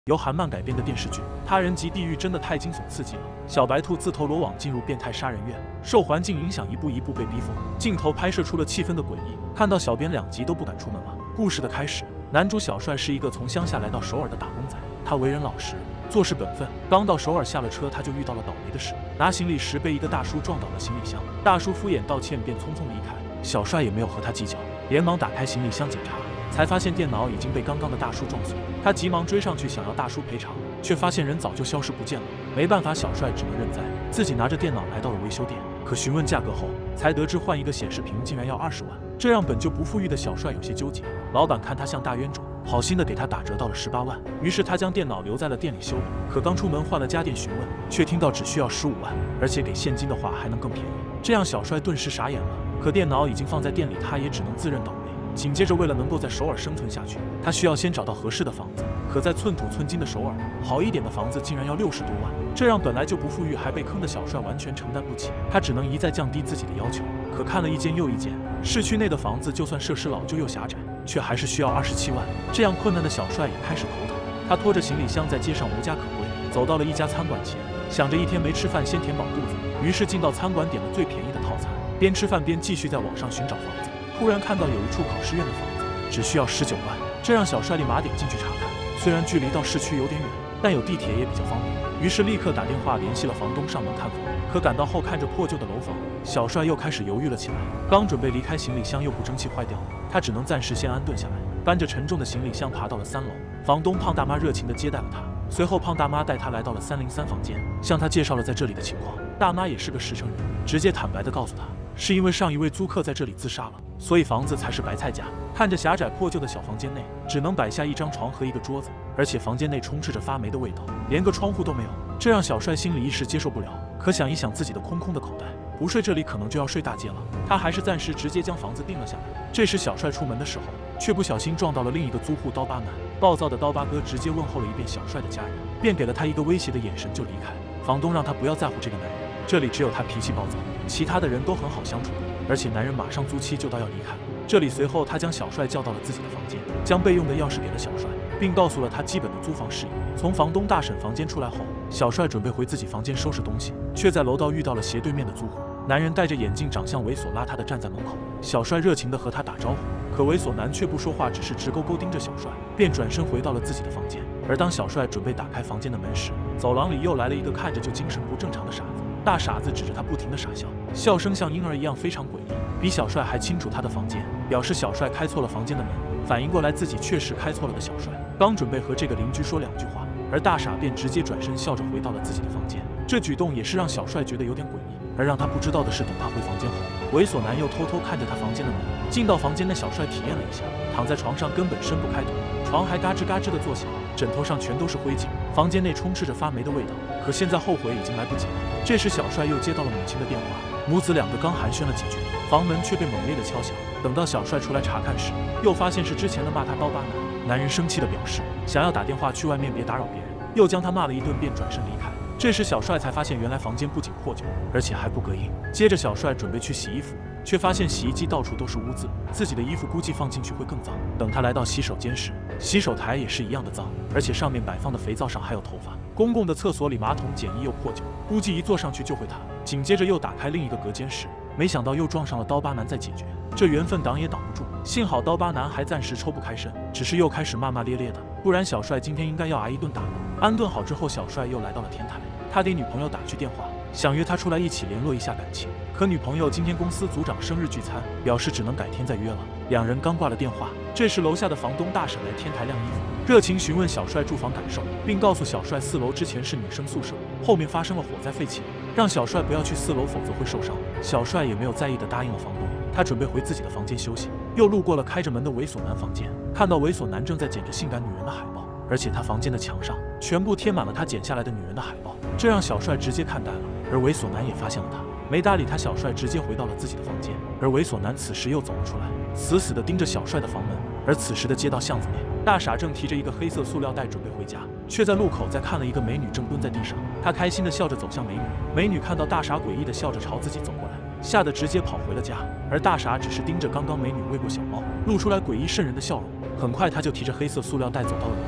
由韩漫改编的电视剧《他人及地狱》真的太惊悚刺激了。小白兔自投罗网进入变态杀人院，受环境影响一步一步被逼疯，镜头拍摄出了气氛的诡异，看到小编2集都不敢出门了。故事的开始，男主小帅是一个从乡下来到首尔的打工仔，他为人老实，做事本分。刚到首尔下了车，他就遇到了倒霉的事，拿行李时被一个大叔撞倒了行李箱，大叔敷衍道歉便匆匆离开，小帅也没有和他计较，连忙打开行李箱检查。才发现电脑已经被刚刚的大叔撞碎，他急忙追上去想要大叔赔偿，却发现人早就消失不见了。没办法，小帅只能认栽，自己拿着电脑来到了维修店。可询问价格后，才得知换一个显示屏竟然要20万，这让本就不富裕的小帅有些纠结。老板看他像大冤种，好心的给他打折到了18万，于是他将电脑留在了店里修理。可刚出门换了家电询问，却听到只需要15万，而且给现金的话还能更便宜，这让小帅顿时傻眼了。可电脑已经放在店里，他也只能自认倒霉。紧接着，为了能够在首尔生存下去，他需要先找到合适的房子。可在寸土寸金的首尔，好一点的房子竟然要60多万，这让本来就不富裕还被坑的小帅完全承担不起。他只能一再降低自己的要求。可看了一间又一间，市区内的房子就算设施老旧又狭窄，却还是需要27万。这样困难的小帅也开始头疼。他拖着行李箱在街上无家可归，走到了一家餐馆前，想着一天没吃饭先填饱肚子，于是进到餐馆点了最便宜的套餐，边吃饭边继续在网上寻找房子。突然看到有一处考试院的房子，只需要19万，这让小帅立马点进去查看。虽然距离到市区有点远，但有地铁也比较方便，于是立刻打电话联系了房东上门看房。可赶到后看着破旧的楼房，小帅又开始犹豫了起来。刚准备离开，行李箱又不争气坏掉了，他只能暂时先安顿下来，搬着沉重的行李箱爬到了3楼。房东胖大妈热情地接待了他，随后胖大妈带他来到了303房间，向他介绍了在这里的情况。大妈也是个实诚人，直接坦白地告诉他，是因为上一位租客在这里自杀了，所以房子才是白菜价。看着狭窄破旧的小房间内，只能摆下一张床和一个桌子，而且房间内充斥着发霉的味道，连个窗户都没有，这让小帅心里一时接受不了。可想一想自己的空空的口袋，不睡这里可能就要睡大街了，他还是暂时直接将房子定了下来。这时小帅出门的时候，却不小心撞到了另一个租户刀疤男。暴躁的刀疤哥直接问候了一遍小帅的家人，便给了他一个威胁的眼神就离开。房东让他不要在乎这个男人，这里只有他脾气暴躁，其他的人都很好相处，而且男人马上租期就到要离开。这里随后他将小帅叫到了自己的房间，将备用的钥匙给了小帅，并告诉了他基本的租房事宜。从房东大婶房间出来后，小帅准备回自己房间收拾东西，却在楼道遇到了斜对面的租户。男人戴着眼镜，长相猥琐邋遢的站在门口，小帅热情地和他打招呼，可猥琐男却不说话，只是直勾勾盯着小帅，便转身回到了自己的房间。而当小帅准备打开房间的门时，走廊里又来了一个看着就精神不正常的傻子。大傻子指着他不停地傻笑，笑声像婴儿一样非常诡异，比小帅还清楚他的房间，表示小帅开错了房间的门。反应过来自己确实开错了的小帅，刚准备和这个邻居说2句话，而大傻便直接转身笑着回到了自己的房间。这举动也是让小帅觉得有点诡异。而让他不知道的是，等他回房间后，猥琐男又偷偷看着他房间的门。进到房间内，小帅体验了一下，躺在床上根本伸不开头，床还嘎吱嘎吱地作响，枕头上全都是灰烬，房间内充斥着发霉的味道。可现在后悔已经来不及了。这时小帅又接到了母亲的电话，母子2个刚寒暄了几句，房门却被猛烈的敲响。等到小帅出来查看时，又发现是之前的骂他刀疤男。男人生气地表示想要打电话去外面别打扰别人，又将他骂了一顿，便转身离开。这时小帅才发现，原来房间不仅破旧，而且还不隔音。接着小帅准备去洗衣服，却发现洗衣机到处都是污渍，自己的衣服估计放进去会更脏。等他来到洗手间时，洗手台也是一样的脏，而且上面摆放的肥皂上还有头发。公共的厕所里马桶简易又破旧，估计一坐上去就会塌。紧接着又打开另一个隔间时，没想到又撞上了刀疤男在解决，这缘分挡也挡不住。幸好刀疤男还暂时抽不开身，只是又开始骂骂咧咧的，不然小帅今天应该要挨一顿打了。安顿好之后，小帅又来到了天台，他给女朋友打去电话，想约他出来一起联络一下感情。可女朋友今天公司组长生日聚餐，表示只能改天再约了。2人刚挂了电话，这时楼下的房东大婶来天台晾衣服，热情询问小帅住房感受，并告诉小帅4楼之前是女生宿舍，后面发生了火灾废弃了，让小帅不要去4楼，否则会受伤。小帅也没有在意的答应了房东，他准备回自己的房间休息。又路过了开着门的猥琐男房间，看到猥琐男正在剪着性感女人的海报，而且他房间的墙上全部贴满了他剪下来的女人的海报，这让小帅直接看呆了。而猥琐男也发现了他，没搭理他，小帅直接回到了自己的房间。而猥琐男此时又走了出来，死死地盯着小帅的房门。而此时的街道巷子内，大傻正提着一个黑色塑料袋准备回家，却在路口再看了一个美女正蹲在地上，他开心地笑着走向美女。美女看到大傻诡异地笑着朝自己走过来，吓得直接跑回了家。而大傻只是盯着刚刚美女喂过小猫，露出来诡异瘆人的笑容。很快他就提着黑色塑料袋走到了楼下，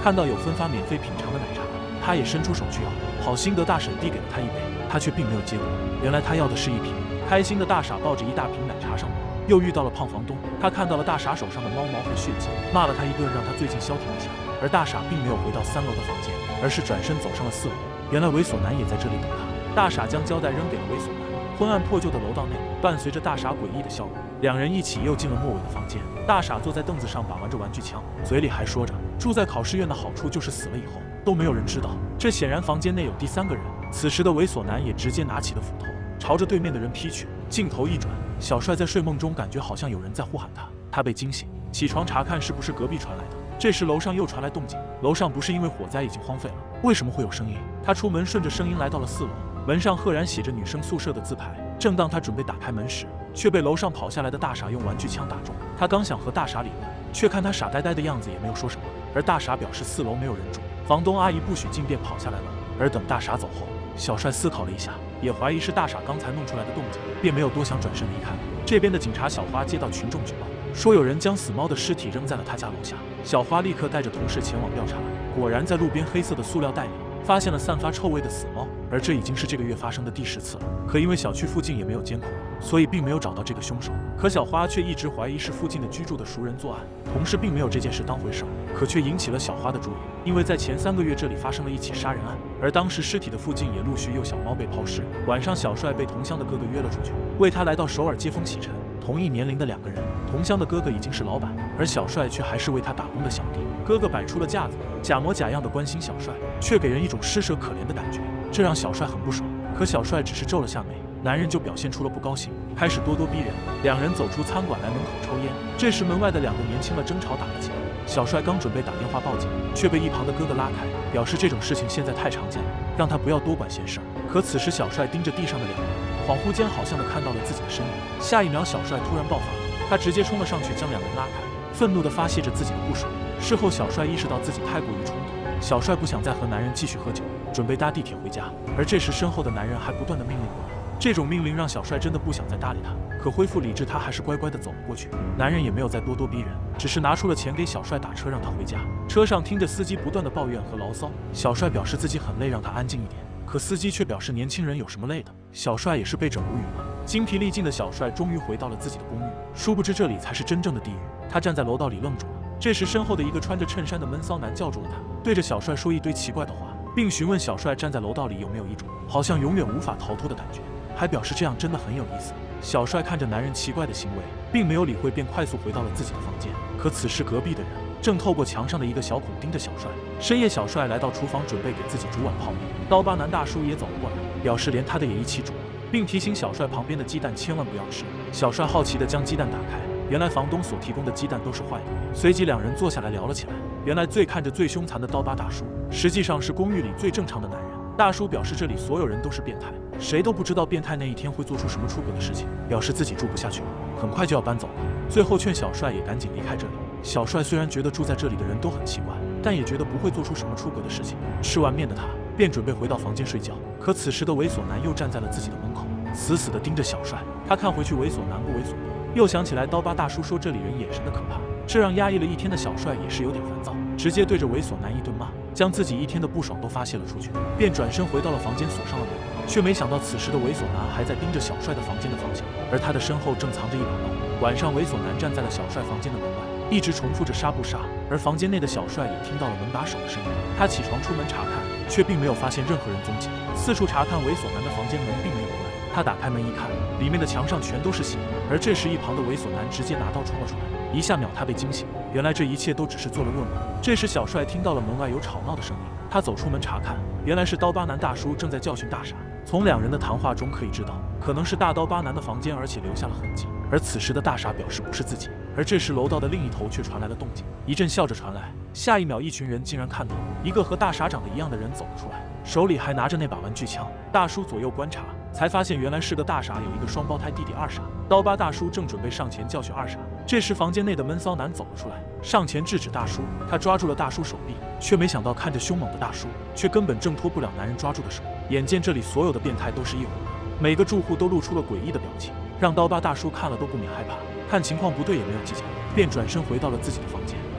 看到有分发免费品尝的奶茶，他也伸出手去要，好心得大婶递给了他一杯，他却并没有接过。原来他要的是一瓶。开心的大傻抱着一大瓶奶茶上楼，又遇到了胖房东。他看到了大傻手上的猫毛和血迹，骂了他一顿，让他最近消停一下。而大傻并没有回到3楼的房间，而是转身走上了4楼。原来猥琐男也在这里等他。大傻将胶带扔给了猥琐男。昏暗破旧的楼道内，伴随着大傻诡异的笑容，两人一起又进了末尾的房间。大傻坐在凳子上把玩着玩具枪，嘴里还说着住在考试院的好处就是死了以后都没有人知道。这显然房间内有第3个人。此时的猥琐男也直接拿起了斧头，朝着对面的人劈去。镜头一转，小帅在睡梦中感觉好像有人在呼喊他，他被惊醒，起床查看是不是隔壁传来的。这时楼上又传来动静，楼上不是因为火灾已经荒废了，为什么会有声音？他出门顺着声音来到了4楼，门上赫然写着女生宿舍的字牌。正当他准备打开门时，却被楼上跑下来的大傻用玩具枪打中。他刚想和大傻理论，却看他傻呆呆的样子，也没有说什么。而大傻表示4楼没有人住，房东阿姨不许进，便跑下来了。而等大傻走后，小帅思考了一下，也怀疑是大傻刚才弄出来的动静，便没有多想，转身离开。这边的警察小花接到群众举报，说有人将死猫的尸体扔在了他家楼下。小花立刻带着同事前往调查，果然在路边黑色的塑料袋里发现了散发臭味的死猫，而这已经是这个月发生的第10次了。可因为小区附近也没有监控，所以并没有找到这个凶手。可小花却一直怀疑是附近的居住的熟人作案，同事并没有这件事当回事，可却引起了小花的注意。因为在前3个月这里发生了一起杀人案，而当时尸体的附近也陆续有小猫被抛尸。晚上小帅被同乡的哥哥约了出去，为他来到首尔接风洗尘。同一年龄的2个人，同乡的哥哥已经是老板，而小帅却还是为他打工的小弟。哥哥摆出了架子，假模假样的关心小帅，却给人一种施舍可怜的感觉，这让小帅很不爽。可小帅只是皱了下眉，男人就表现出了不高兴，开始咄咄逼人。2人走出餐馆来门口抽烟，这时门外的2个年轻的争吵打了起来。小帅刚准备打电话报警，却被一旁的哥哥拉开，表示这种事情现在太常见了，让他不要多管闲事。可此时小帅盯着地上的2人，恍惚间好像的看到了自己的身影。下一秒，小帅突然爆发，他直接冲了上去，将2人拉开，愤怒地发泄着自己的不爽。事后小帅意识到自己太过于冲动，小帅不想再和男人继续喝酒，准备搭地铁回家。而这时身后的男人还不断地命令过来，这种命令让小帅真的不想再搭理他。可恢复理智，他还是乖乖地走了过去。男人也没有再咄咄逼人，只是拿出了钱给小帅打车，让他回家。车上听着司机不断的抱怨和牢骚，小帅表示自己很累，让他安静一点。可司机却表示年轻人有什么累的？小帅也是被整无语了。精疲力尽的小帅终于回到了自己的公寓，殊不知这里才是真正的地狱。他站在楼道里愣住了。这时身后的一个穿着衬衫的闷骚男叫住了他，对着小帅说一堆奇怪的话，并询问小帅站在楼道里有没有一种好像永远无法逃脱的感觉，还表示这样真的很有意思。小帅看着男人奇怪的行为，并没有理会，便快速回到了自己的房间。可此时隔壁的人正透过墙上的一个小孔盯着小帅。深夜，小帅来到厨房准备给自己煮碗泡面，刀疤男大叔也走了过来，表示连他的也一起煮了，并提醒小帅旁边的鸡蛋千万不要吃。小帅好奇地将鸡蛋打开，原来房东所提供的鸡蛋都是坏的。随即2人坐下来聊了起来。原来看着最凶残的刀疤大叔，实际上是公寓里最正常的男人。大叔表示这里所有人都是变态，谁都不知道变态那一天会做出什么出格的事情，表示自己住不下去了，很快就要搬走了。最后劝小帅也赶紧离开这里。小帅虽然觉得住在这里的人都很奇怪，但也觉得不会做出什么出格的事情。吃完面的他便准备回到房间睡觉，可此时的猥琐男又站在了自己的门口，死死地盯着小帅。他看回去猥琐男不猥琐，又想起来刀疤大叔说这里人眼神的可怕，这让压抑了一天的小帅也是有点烦躁，直接对着猥琐男一顿骂，将自己一天的不爽都发泄了出去，便转身回到了房间，锁上了门。却没想到此时的猥琐男还在盯着小帅的房间的方向，而他的身后正藏着一把刀。晚上，猥琐男站在了小帅房间的门外，一直重复着杀不杀。而房间内的小帅也听到了门把手的声音，他起床出门查看，却并没有发现任何人踪迹。四处查看猥琐男的房间，门并没有关。他打开门一看，里面的墙上全都是血。而这时一旁的猥琐男直接拿刀冲了出来，一下秒他被惊醒。原来这一切都只是做了噩梦。这时小帅听到了门外有吵闹的声音，他走出门查看，原来是刀疤男大叔正在教训大傻。从2人的谈话中可以知道，可能是大刀疤男的房间，而且留下了痕迹。而此时的大傻表示不是自己。而这时楼道的另一头却传来了动静，一阵笑着传来。下一秒，一群人竟然看到一个和大傻长得一样的人走了出来，手里还拿着那把玩具枪。大叔左右观察，才发现原来是个大傻有一个双胞胎弟弟二傻。刀疤大叔正准备上前教训二傻，这时房间内的闷骚男走了出来，上前制止大叔。他抓住了大叔手臂，却没想到看着凶猛的大叔，却根本挣脱不了男人抓住的手。眼见这里所有的变态都是一伙的，每个住户都露出了诡异的表情，让刀疤大叔看了都不免害怕。看情况不对也没有计较，便转身回到了自己的房间。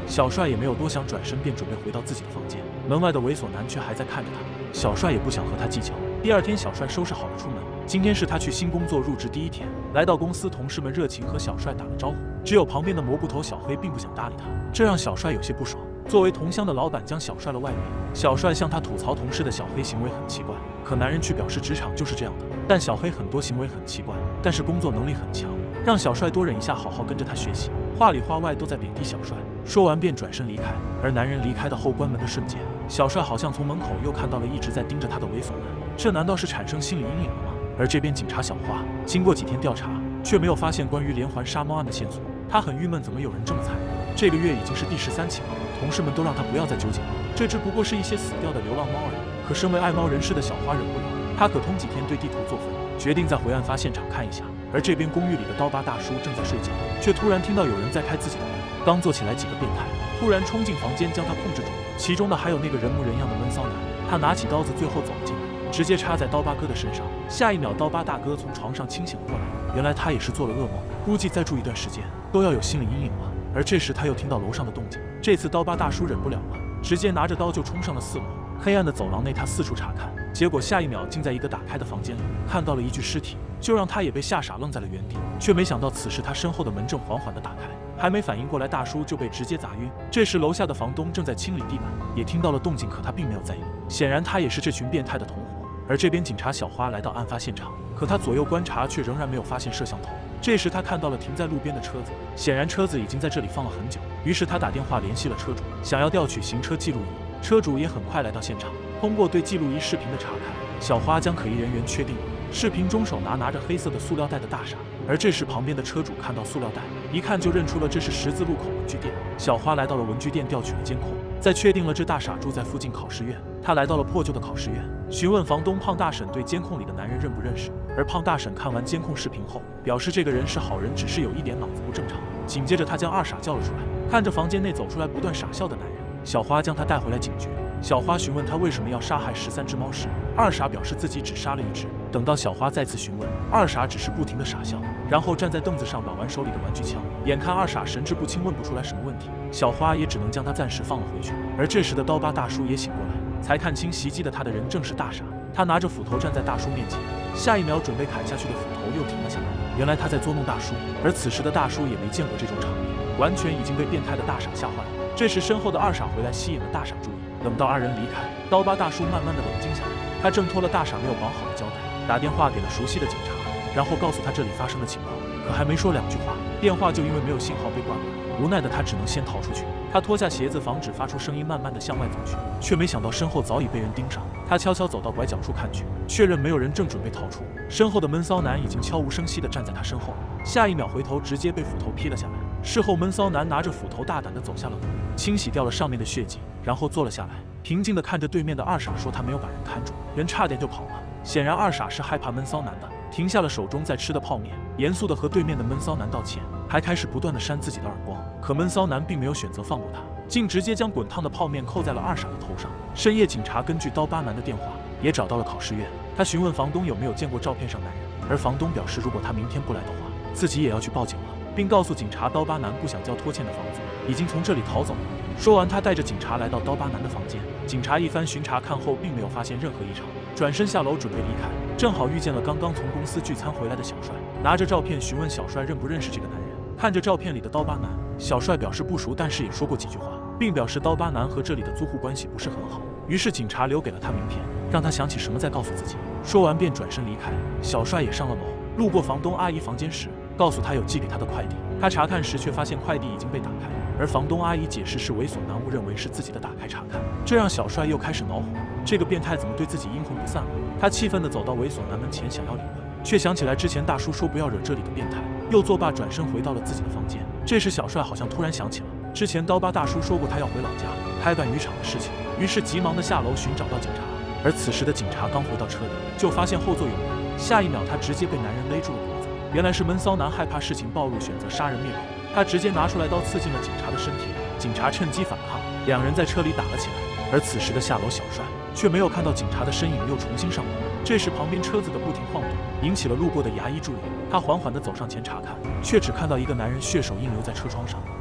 小帅也没有多想，转身便准备回到自己的房间。门外的猥琐男却还在看着他，小帅也不想和他计较。第二天，小帅收拾好了出门。今天是他去新工作入职第一天，来到公司，同事们热情和小帅打了招呼，只有旁边的蘑菇头小黑并不想搭理他，这让小帅有些不爽。作为同乡的老板将小帅了外面，小帅向他吐槽同事的小黑行为很奇怪，可男人却表示职场就是这样的。但小黑很多行为很奇怪，但是工作能力很强，让小帅多忍一下，好好跟着他学习。话里话外都在贬低小帅，说完便转身离开。而男人离开的后关门的瞬间，小帅好像从门口又看到了一直在盯着他的猥琐男，这难道是产生心理阴影了吗？而这边警察小花经过几天调查，却没有发现关于连环杀猫案的线索，他很郁闷，怎么有人这么残忍？这个月已经是第13起了，同事们都让他不要再纠结了，这只不过是一些死掉的流浪猫而已。可身为爱猫人士的小花忍不了，他可通几天对地图做分，决定再回案发现场看一下。而这边公寓里的刀疤大叔正在睡觉，却突然听到有人在开自己的门，刚坐起来，几个变态突然冲进房间将他控制住，其中的还有那个人模人样的闷骚男。他拿起刀子，最后走了进来，直接插在刀疤哥的身上。下一秒，刀疤大哥从床上清醒了过来，原来他也是做了噩梦，估计再住一段时间都要有心理阴影了。而这时他又听到楼上的动静，这次刀疤大叔忍不了了，直接拿着刀就冲上了4楼。黑暗的走廊内，他四处查看，结果下一秒竟在一个打开的房间里看到了一具尸体，就让他也被吓傻，愣在了原地。却没想到此时他身后的门正缓缓地打开，还没反应过来，大叔就被直接砸晕。这时楼下的房东正在清理地板，也听到了动静，可他并没有在意，显然他也是这群变态的同伙。而这边警察小花来到案发现场，可他左右观察，却仍然没有发现摄像头。这时他看到了停在路边的车子，显然车子已经在这里放了很久。于是他打电话联系了车主，想要调取行车记录仪。车主也很快来到现场，通过对记录仪视频的查看，小花将可疑人员确定了视频中手拿着黑色的塑料袋的大傻。而这时旁边的车主看到塑料袋，一看就认出了这是十字路口文具店。小花来到了文具店调取了监控，在确定了这大傻住在附近考试院，他来到了破旧的考试院，询问房东胖大婶对监控里的男人认不认识。而胖大婶看完监控视频后，表示这个人是好人，只是有一点脑子不正常。紧接着他将二傻叫了出来，看着房间内走出来不断傻笑的男人，小花将他带回来警局。小花询问他为什么要杀害13只猫时，二傻表示自己只杀了1只。等到小花再次询问，二傻只是不停的傻笑，然后站在凳子上把玩手里的玩具枪。眼看二傻神志不清，问不出来什么问题，小花也只能将他暂时放了回去。而这时的刀疤大叔也醒过来，才看清袭击的他的人正是大傻。他拿着斧头站在大叔面前，下一秒准备砍下去的斧头又停了下来。原来他在捉弄大叔，而此时的大叔也没见过这种场面，完全已经被变态的大傻吓坏了。这时身后的二傻回来，吸引了大傻注意。等到二人离开，刀疤大叔慢慢的冷静下来，他挣脱了大傻没有绑好的胶带，打电话给了熟悉的警察，然后告诉他这里发生的情况。可还没说2句话，电话就因为没有信号被挂断，无奈的他只能先逃出去。他脱下鞋子防止发出声音，慢慢的向外走去，却没想到身后早已被人盯上。他悄悄走到拐角处看去，确认没有人，正准备逃出，身后的闷骚男已经悄无声息的站在他身后，下一秒回头直接被斧头劈了下来。事后闷骚男拿着斧头大胆的走下了楼，清洗掉了上面的血迹，然后坐了下来，平静的看着对面的二傻，说他没有把人看住，人差点就跑了。显然二傻是害怕闷骚男的，停下了手中在吃的泡面，严肃的和对面的闷骚男道歉，还开始不断的扇自己的耳光。可闷骚男并没有选择放过他，竟直接将滚烫的泡面扣在了二傻的头上。深夜，警察根据刀疤男的电话也找到了考试院，他询问房东有没有见过照片上男人，而房东表示如果他明天不来的话，自己也要去报警了，并告诉警察刀疤男不想交拖欠的房租，已经从这里逃走了。说完，他带着警察来到刀疤男的房间，警察一番巡查看后，并没有发现任何异常，转身下楼准备离开，正好遇见了刚刚从公司聚餐回来的小帅，拿着照片询问小帅认不认识这个男人。看着照片里的刀疤男，小帅表示不熟，但是也说过几句话，并表示刀疤男和这里的租户关系不是很好。于是警察留给了他名片，让他想起什么再告诉自己。说完便转身离开。小帅也上了楼，路过房东阿姨房间时，告诉他有寄给他的快递。他查看时却发现快递已经被打开，而房东阿姨解释是猥琐男误认为是自己的打开查看，这让小帅又开始恼火，这个变态怎么对自己阴魂不散了？他气愤地走到猥琐男门前想要理论，却想起来之前大叔说不要惹这里的变态，又作罢转身回到了自己的房间。这时小帅好像突然想起了之前刀疤大叔说过他要回老家开办渔场的事情，于是急忙地下楼寻找到警察。而此时的警察刚回到车里，就发现后座有人，下一秒他直接被男人勒住了脖子。原来是闷骚男害怕事情暴露，选择杀人灭口，他直接拿出来刀刺进了警察的身体里，警察趁机反抗，两人在车里打了起来。而此时的下楼小帅却没有看到警察的身影，又重新上楼。这时旁边车子的不停晃动，引起了路过的牙医注意，他缓缓地走上前查看，却只看到一个男人血手印留在车窗上。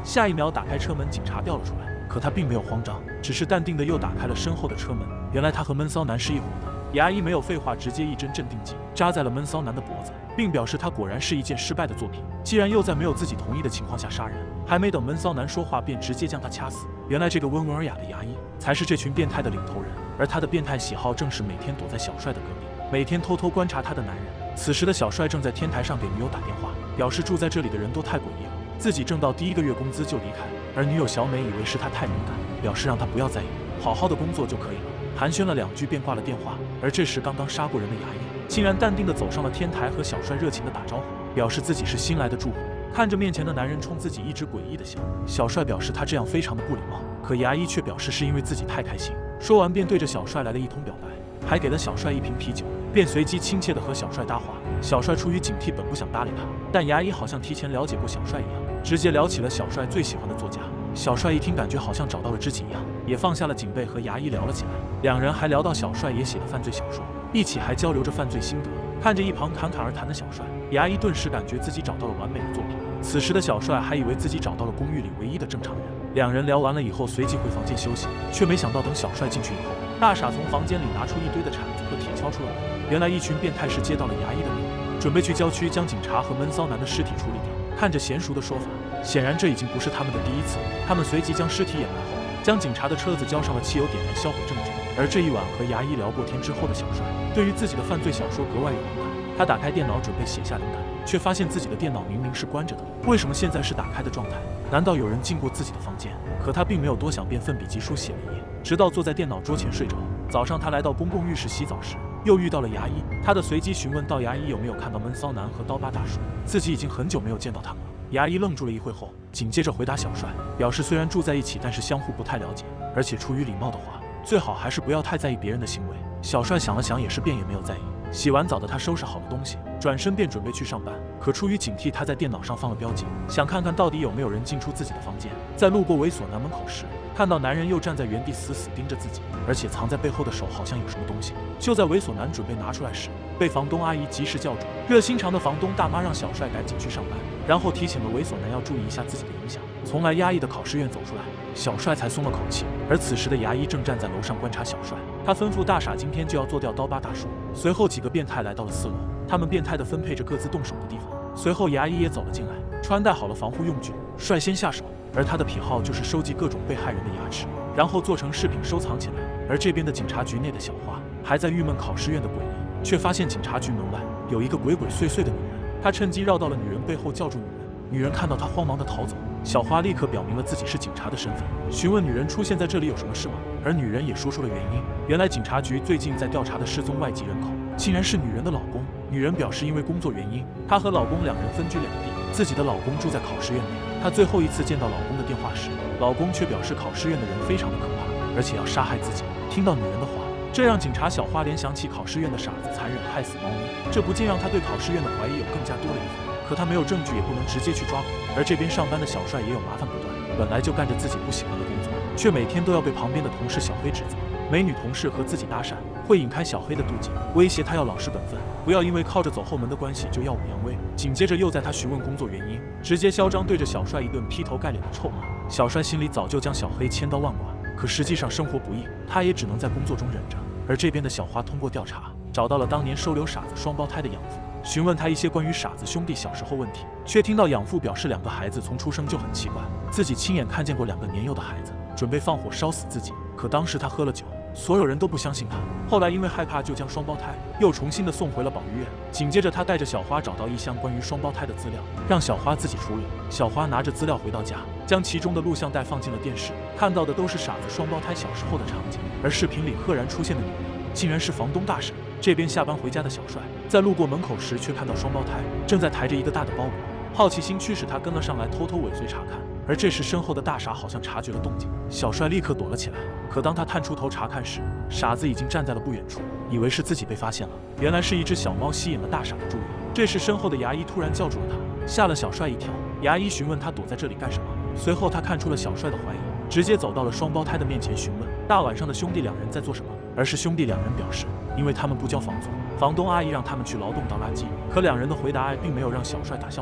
下一秒打开车门，警察掉了出来。可他并没有慌张，只是淡定的又打开了身后的车门。原来他和闷骚男是一伙的。牙医没有废话，直接一针镇定剂扎在了闷骚男的脖子，并表示他果然是一件失败的作品。既然又在没有自己同意的情况下杀人，还没等闷骚男说话，便直接将他掐死。原来这个温文尔雅的牙医才是这群变态的领头人，而他的变态喜好正是每天躲在小帅的隔壁，每天偷偷观察他的男人。此时的小帅正在天台上给女友打电话，表示住在这里的人都太诡异了，自己挣到第1个月工资就离开。而女友小美以为是他太敏感，表示让他不要在意，好好的工作就可以了。寒暄了2句便挂了电话。而这时刚刚杀过人的牙医竟然淡定地走上了天台，和小帅热情地打招呼，表示自己是新来的住户。看着面前的男人冲自己一直诡异的笑，小帅表示他这样非常的不礼貌，可牙医却表示是因为自己太开心。说完便对着小帅来了一通表白，还给了小帅1瓶啤酒，便随即亲切地和小帅搭话。小帅出于警惕本不想搭理他，但牙医好像提前了解过小帅一样，直接聊起了小帅最喜欢的作家。小帅一听感觉好像找到了知己一样，也放下了警备和牙医聊了起来。两人还聊到小帅也写了犯罪小说，一起还交流着犯罪心得。看着一旁侃侃而谈的小帅，牙医顿时感觉自己找到了完美的作品。此时的小帅还以为自己找到了公寓里唯一的正常人。两人聊完了以后随即回房间休息，却没想到等小帅进去以后，大傻从房间里拿出一堆的铲子和铁锹出了门。原来一群变态是接到了牙医的命令，准备去郊区将警察和闷骚男的尸体处理掉。看着娴熟的说法，显然这已经不是他们的第一次。他们随即将尸体掩埋后，将警察的车子浇上了汽油，点燃销毁证据。而这一晚和牙医聊过天之后的小帅，对于自己的犯罪小说格外有灵感。他打开电脑准备写下灵感，却发现自己的电脑明明是关着的，为什么现在是打开的状态？难道有人进过自己的房间？可他并没有多想，便奋笔疾书写了一夜，直到坐在电脑桌前睡着。早上他来到公共浴室洗澡时，又遇到了牙医。他的随机询问到牙医有没有看到闷骚男和刀疤大叔，自己已经很久没有见到他们了。牙医愣住了一会后，紧接着回答小帅，表示虽然住在一起，但是相互不太了解，而且出于礼貌的话，最好还是不要太在意别人的行为。小帅想了想，也是便也没有在意。洗完澡的他收拾好了东西，转身便准备去上班。可出于警惕，他在电脑上放了标记，想看看到底有没有人进出自己的房间。在路过猥琐男门口时，看到男人又站在原地死死盯着自己，而且藏在背后的手好像有什么东西。就在猥琐男准备拿出来时，被房东阿姨及时叫住。热心肠的房东大妈让小帅赶紧去上班，然后提醒了猥琐男要注意一下自己的影响。从来压抑的考试院走出来，小帅才松了口气。而此时的牙医正站在楼上观察小帅，他吩咐大傻今天就要做掉刀疤大叔。随后几个变态来到了4楼，他们变态地分配着各自动手的地方。随后牙医也走了进来，穿戴好了防护用具，率先下手。而他的癖好就是收集各种被害人的牙齿，然后做成饰品收藏起来。而这边的警察局内的小花还在郁闷考试院的诡异，却发现警察局门外有一个鬼鬼祟祟的女人。他趁机绕到了女人背后叫住女人，女人看到他慌忙地逃走。小花立刻表明了自己是警察的身份，询问女人出现在这里有什么事吗？而女人也说出了原因。原来警察局最近在调查的失踪外籍人口，竟然是女人的老公。女人表示因为工作原因，她和老公2人分居2地，自己的老公住在考试院内。她最后一次见到老公的电话时，老公却表示考试院的人非常的可怕，而且要杀害自己。听到女人的话，这让警察小花联想起考试院的傻子残忍害死猫咪，这不禁让他对考试院的怀疑有更加多了一分。可他没有证据，也不能直接去抓捕。而这边上班的小帅也有麻烦不断，本来就干着自己不喜欢的工作，却每天都要被旁边的同事小黑指责。美女同事和自己搭讪，会引开小黑的妒忌，威胁他要老实本分，不要因为靠着走后门的关系就耀武扬威。紧接着又在他询问工作原因，直接嚣张对着小帅一顿劈头盖脸的臭骂。小帅心里早就将小黑千刀万剐，可实际上生活不易，他也只能在工作中忍着。而这边的小花通过调查，找到了当年收留傻子双胞胎的养父，询问他一些关于傻子兄弟小时候问题，却听到养父表示2个孩子从出生就很奇怪，自己亲眼看见过2个年幼的孩子准备放火烧死自己，可当时他喝了酒，所有人都不相信他。后来因为害怕，就将双胞胎又重新的送回了保育院。紧接着他带着小花找到一箱关于双胞胎的资料，让小花自己处理。小花拿着资料回到家，将其中的录像带放进了电视，看到的都是傻子双胞胎小时候的场景，而视频里赫然出现的女人竟然是房东大婶。这边下班回家的小帅，在路过门口时，却看到双胞胎正在抬着一个大的包裹，好奇心驱使他跟了上来，偷偷尾随查看。而这时身后的大傻好像察觉了动静，小帅立刻躲了起来。可当他探出头查看时，傻子已经站在了不远处，以为是自己被发现了，原来是一只小猫吸引了大傻的注意。这时身后的牙医突然叫住了他，吓了小帅一跳。牙医询问他躲在这里干什么，随后他看出了小帅的怀疑，直接走到了双胞胎的面前询问大晚上的兄弟2人在做什么。而是兄弟2人表示，因为他们不交房租，房东阿姨让他们去劳动倒垃圾。可2人的回答并没有让小帅打消怀疑，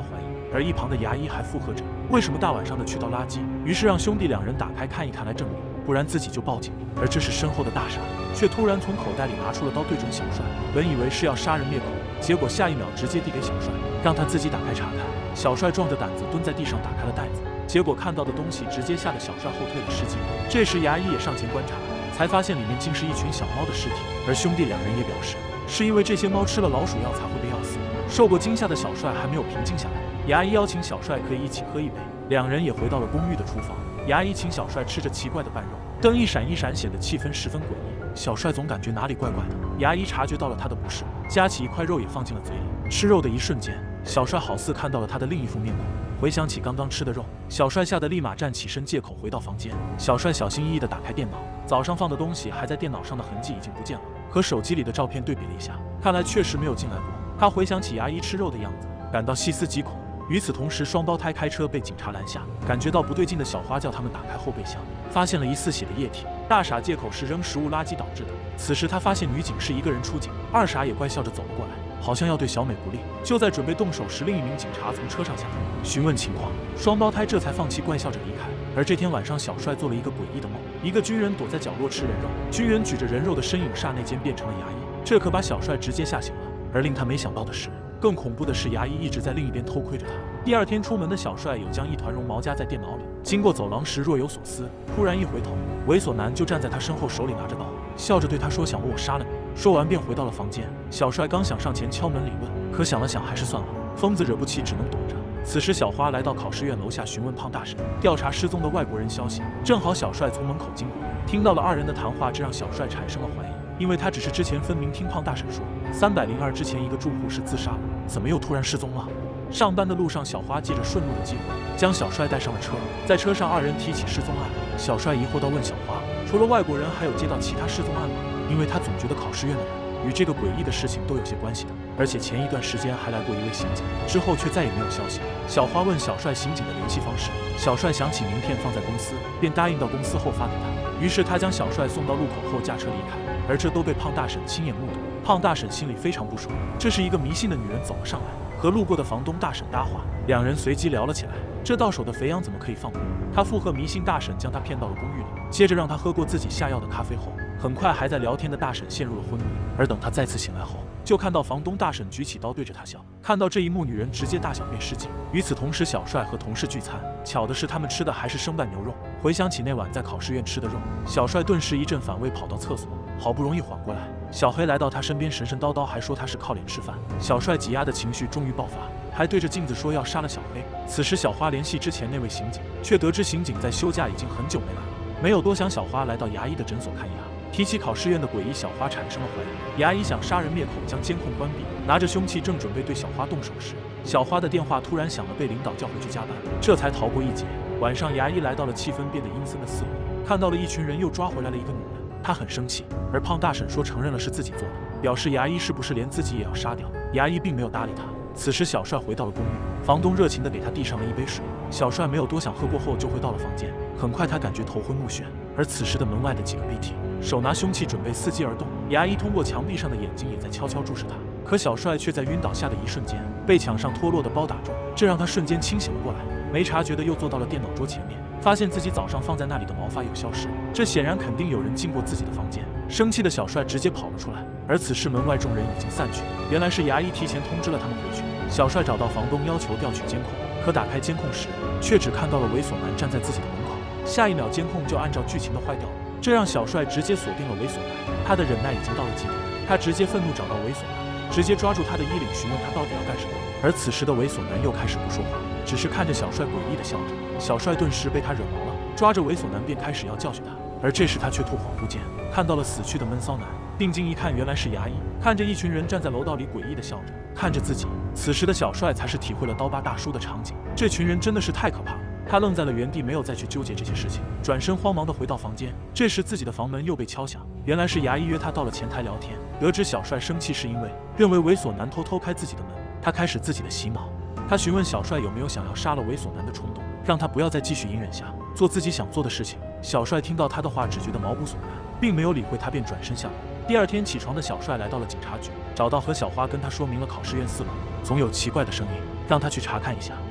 而一旁的牙医还附和着：“为什么大晚上的去倒垃圾？”于是让兄弟两人打开看一看来证明，不然自己就报警。而这时身后的大傻却突然从口袋里拿出了刀对准小帅，本以为是要杀人灭口，结果下一秒直接递给小帅，让他自己打开查看。小帅壮着胆子蹲在地上打开了袋子，结果看到的东西直接吓得小帅后退了10几步。这时牙医也上前观察，才发现里面竟是一群小猫的尸体。而兄弟两人也表示，是因为这些猫吃了老鼠药才会被药死。受过惊吓的小帅还没有平静下来，牙医邀请小帅可以一起喝一杯，两人也回到了公寓的厨房。牙医请小帅吃着奇怪的拌肉，灯一闪一闪，显得气氛十分诡异。小帅总感觉哪里怪怪的，牙医察觉到了他的不适，夹起一块肉也放进了嘴里。吃肉的一瞬间，小帅好似看到了他的另一副面孔，回想起刚刚吃的肉，小帅吓得立马站起身，借口回到房间。小帅小心翼翼地打开电脑，早上放的东西还在电脑上的痕迹已经不见了，和手机里的照片对比了一下，看来确实没有进来过。他回想起牙医吃肉的样子，感到细思极恐。与此同时，双胞胎开车被警察拦下，感觉到不对劲的小花叫他们打开后备箱，发现了疑似血的液体。大傻借口是扔食物垃圾导致的。此时他发现女警是一个人出警，二傻也怪笑着走了过来，好像要对小美不利。就在准备动手时，另一名警察从车上下来询问情况，双胞胎这才放弃，怪笑着离开。而这天晚上，小帅做了一个诡异的梦，一个军人躲在角落吃人肉，军人举着人肉的身影刹那间变成了牙医，这可把小帅直接吓醒了。而令他没想到的是，更恐怖的是，牙医一直在另一边偷窥着他。第二天出门的小帅有将一团绒毛夹在电脑里，经过走廊时若有所思，突然一回头，猥琐男就站在他身后，手里拿着刀，笑着对他说：“想问我杀了你？”说完便回到了房间。小帅刚想上前敲门理论，可想了想还是算了，疯子惹不起只能躲着。此时小花来到考试院楼下询问胖大婶调查失踪的外国人消息，正好小帅从门口经过，听到了二人的谈话，这让小帅产生了怀疑。因为他只是之前分明听胖大婶说302之前一个住户是自杀了，怎么又突然失踪了？上班的路上，小花借着顺路的机会将小帅带上了车。在车上，二人提起失踪案，小帅疑惑地问小花：“除了外国人，还有接到其他失踪案吗？”因为他总觉得考试院的人与这个诡异的事情都有些关系的，而且前一段时间还来过一位刑警，之后却再也没有消息。小花问小帅刑警的联系方式，小帅想起名片放在公司，便答应到公司后发给他。于是他将小帅送到路口后驾车离开，而这都被胖大婶亲眼目睹。胖大婶心里非常不爽，这是一个迷信的女人走了上来，和路过的房东大婶搭话，两人随即聊了起来。这到手的肥羊怎么可以放过？他附和迷信大婶将他骗到了公寓里，接着让他喝过自己下药的咖啡后，很快还在聊天的大婶陷入了昏迷。而等他再次醒来后，就看到房东大婶举起刀对着他笑。看到这一幕，女人直接大小便失禁。与此同时，小帅和同事聚餐，巧的是他们吃的还是生拌牛肉。回想起那晚在考试院吃的肉，小帅顿时一阵反胃，跑到厕所，好不容易缓过来，小黑来到他身边，神神叨叨，还说他是靠脸吃饭。小帅挤压的情绪终于爆发，还对着镜子说要杀了小黑。此时小花联系之前那位刑警，却得知刑警在休假，已经很久没来了。没有多想，小花来到牙医的诊所看牙。提起考试院的诡异，小花产生了怀疑。牙医想杀人灭口，将监控关闭，拿着凶器正准备对小花动手时，小花的电话突然响了，被领导叫回去加班，这才逃过一劫。晚上，牙医来到了气氛变得阴森的4楼，看到了一群人又抓回来了一个女人，他很生气。而胖大婶说承认了是自己做的，表示牙医是不是连自己也要杀掉。牙医并没有搭理他。此时小帅回到了公寓，房东热情地给他递上了一杯水。小帅没有多想，喝过后就回到了房间。很快他感觉头昏目眩，而此时的门外的几个 BT 手拿凶器准备伺机而动。牙医通过墙壁上的眼睛也在悄悄注视他，可小帅却在晕倒下的一瞬间被墙上脱落的包打中，这让他瞬间清醒了过来。没察觉的又坐到了电脑桌前面，发现自己早上放在那里的毛发又消失了，这显然肯定有人进过自己的房间。生气的小帅直接跑了出来，而此时门外众人已经散去，原来是牙医提前通知了他们回去。小帅找到房东要求调取监控，可打开监控时却只看到了猥琐男站在自己的门口，下一秒监控就按照剧情的坏掉了，这让小帅直接锁定了猥琐男。他的忍耐已经到了极点，他直接愤怒找到猥琐男，直接抓住他的衣领询问他到底要干什么。而此时的猥琐男又开始不说话，只是看着小帅诡异的笑着。小帅顿时被他惹毛了，抓着猥琐男便开始要教训他。而这时他却突恍惚间看到了死去的闷骚男，定睛一看，原来是牙医。看着一群人站在楼道里诡异的笑着，看着自己。此时的小帅才是体会了刀疤大叔的场景，这群人真的是太可怕了。他愣在了原地，没有再去纠结这些事情，转身慌忙地回到房间。这时自己的房门又被敲响，原来是牙医约他到了前台聊天。得知小帅生气是因为认为猥琐男偷开自己的门，他开始自己的洗脑。他询问小帅有没有想要杀了猥琐男的冲动，让他不要再继续隐忍下，做自己想做的事情。小帅听到他的话，只觉得毛骨悚然，并没有理会他，便转身下楼。第二天起床的小帅来到了警察局，找到何小花，跟他说明了考试院4楼总有奇怪的声音，让他去查看一下。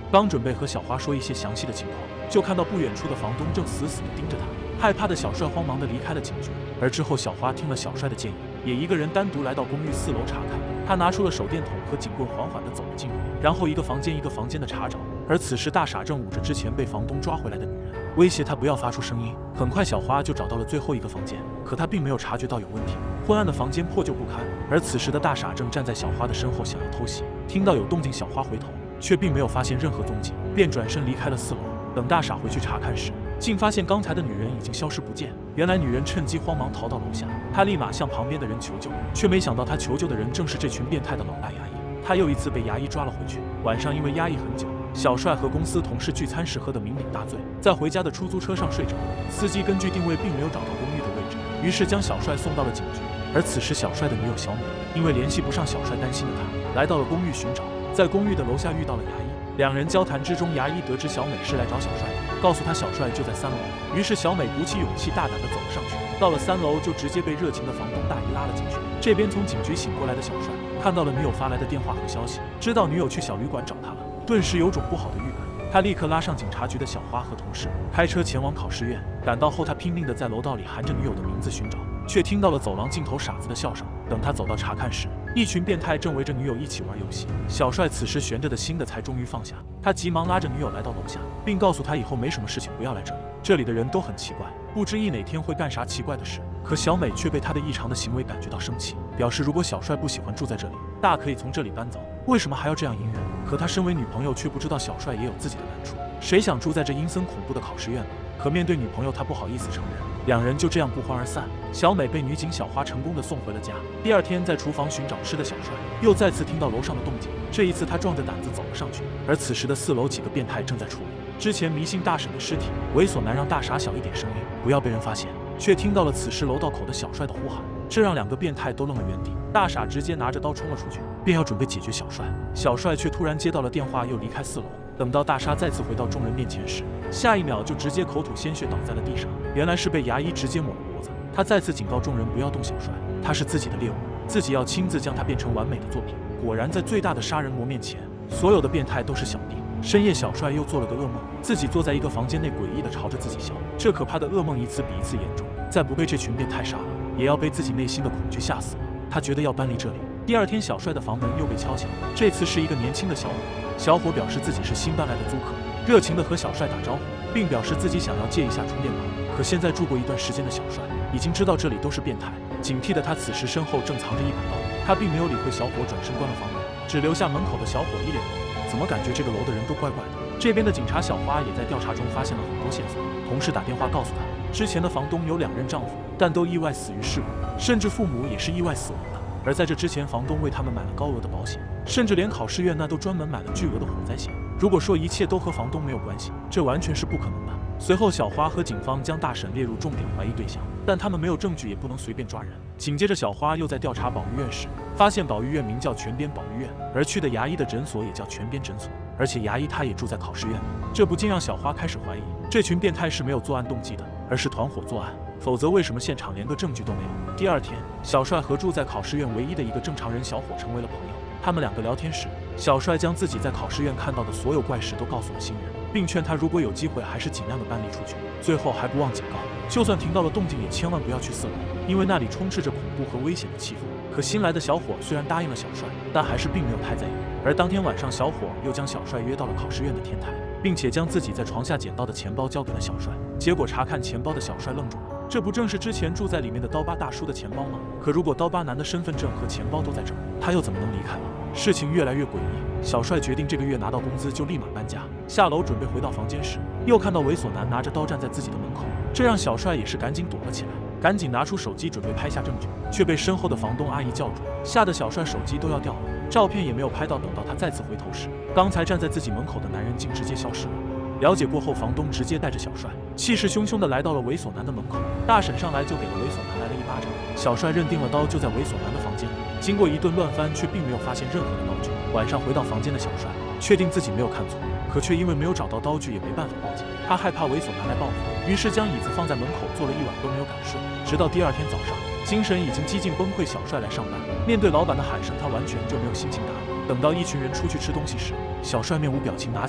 刚准备和小花说一些详细的情况，就看到不远处的房东正死死地盯着他。害怕的小帅慌忙地离开了警局。而之后，小花听了小帅的建议，也一个人单独来到公寓4楼查看。他拿出了手电筒和警棍，缓缓地走了进入，然后一个房间一个房间的查找。而此时，大傻正捂着之前被房东抓回来的女人，威胁他不要发出声音。很快，小花就找到了最后一个房间，可他并没有察觉到有问题。昏暗的房间破旧不堪，而此时的大傻正站在小花的身后，想要偷袭。听到有动静，小花回头，却并没有发现任何踪迹，便转身离开了4楼。等大傻回去查看时，竟发现刚才的女人已经消失不见。原来女人趁机慌忙逃到楼下，她立马向旁边的人求救，却没想到她求救的人正是这群变态的老大牙医。她又一次被牙医抓了回去。晚上因为压抑很久，小帅和公司同事聚餐时喝得酩酊大醉，在回家的出租车上睡着。司机根据定位并没有找到公寓的位置，于是将小帅送到了警局。而此时小帅的女友小美因为联系不上小帅，担心的她来到了公寓寻找，在公寓的楼下遇到了牙医。两人交谈之中，牙医得知小美是来找小帅的，告诉他小帅就在3楼。于是小美鼓起勇气，大胆地走了上去。到了3楼，就直接被热情的房东大姨拉了进去。这边从警局醒过来的小帅看到了女友发来的电话和消息，知道女友去小旅馆找他了，顿时有种不好的预感。他立刻拉上警察局的小花和同事，开车前往考试院。赶到后，他拼命地在楼道里喊着女友的名字寻找，却听到了走廊尽头傻子的笑声。等他走到查看时，一群变态正围着女友一起玩游戏。小帅此时悬着的心的才终于放下，他急忙拉着女友来到楼下，并告诉她以后没什么事情不要来这里，这里的人都很奇怪，不知意哪天会干啥奇怪的事。可小美却被他的异常的行为感觉到生气，表示如果小帅不喜欢住在这里，大可以从这里搬走，为什么还要这样隐忍？可他身为女朋友却不知道小帅也有自己的难处，谁想住在这阴森恐怖的考试院呢？可面对女朋友，他不好意思承认，两人就这样不欢而散。小美被女警小花成功的送回了家。第二天，在厨房寻找吃的小帅又再次听到楼上的动静，这一次他壮着胆子走了上去。而此时的4楼几个变态正在处理之前迷信大婶的尸体。猥琐男让大傻小一点声音，不要被人发现，却听到了此时楼道口的小帅的呼喊，这让两个变态都愣了原地。大傻直接拿着刀冲了出去，便要准备解决小帅。小帅却突然接到了电话，又离开4楼。等到大傻再次回到众人面前时，下一秒就直接口吐鲜血倒在了地上，原来是被牙医直接抹了脖子。他再次警告众人不要动小帅，他是自己的猎物，自己要亲自将他变成完美的作品。果然，在最大的杀人魔面前，所有的变态都是小弟。深夜，小帅又做了个噩梦，自己坐在一个房间内，诡异地朝着自己笑。这可怕的噩梦一次比一次严重，再不被这群变态杀了，也要被自己内心的恐惧吓死了。他觉得要搬离这里。第二天，小帅的房门又被敲响，这次是一个年轻的小伙。小伙表示自己是新搬来的租客，热情地和小帅打招呼，并表示自己想要借一下充电宝。可现在住过一段时间的小帅已经知道这里都是变态，警惕的他此时身后正藏着一把刀。他并没有理会小伙，转身关了房门，只留下门口的小伙一脸懵。怎么感觉这个楼的人都怪怪的？这边的警察小花也在调查中发现了很多线索，同事打电话告诉他，之前的房东有2任丈夫，但都意外死于事故，甚至父母也是意外死亡的。而在这之前，房东为他们买了高额的保险，甚至连考试院那都专门买了巨额的火灾险。如果说一切都和房东没有关系，这完全是不可能的。随后，小花和警方将大婶列入重点怀疑对象，但他们没有证据，也不能随便抓人。紧接着，小花又在调查保育院时，发现保育院名叫泉边保育院，而去的牙医的诊所也叫泉边诊所，而且牙医他也住在考试院里。这不禁让小花开始怀疑，这群变态是没有作案动机的，而是团伙作案。否则，为什么现场连个证据都没有？第二天，小帅和住在考试院唯一的一个正常人小伙成为了朋友。他们2个聊天时，小帅将自己在考试院看到的所有怪事都告诉了新人，并劝他如果有机会，还是尽量的搬离出去。最后还不忘警告，就算听到了动静，也千万不要去4楼，因为那里充斥着恐怖和危险的气氛。可新来的小伙虽然答应了小帅，但还是并没有太在意。而当天晚上，小伙又将小帅约到了考试院的天台，并且将自己在床下捡到的钱包交给了小帅。结果查看钱包的小帅愣住了，这不正是之前住在里面的刀疤大叔的钱包吗？可如果刀疤男的身份证和钱包都在这儿，他又怎么能离开了？事情越来越诡异，小帅决定这个月拿到工资就立马搬家。下楼准备回到房间时，又看到猥琐男拿着刀站在自己的门口，这让小帅也是赶紧躲了起来，赶紧拿出手机准备拍下证据，却被身后的房东阿姨叫住，吓得小帅手机都要掉了，照片也没有拍到。等到他再次回头时，刚才站在自己门口的男人竟直接消失了。了解过后，房东直接带着小帅气势汹汹地来到了猥琐男的门口，大婶上来就给了猥琐男来了一巴掌。小帅认定了刀就在猥琐男的房间里，经过一顿乱翻，却并没有发现任何的刀具。晚上回到房间的小帅确定自己没有看错，可却因为没有找到刀具，也没办法报警。他害怕猥琐男来报复，于是将椅子放在门口坐了一晚都没有敢睡。直到第二天早上，精神已经几近崩溃，小帅来上班，面对老板的喊声，他完全就没有心情打理。等到一群人出去吃东西时，小帅面无表情拿起了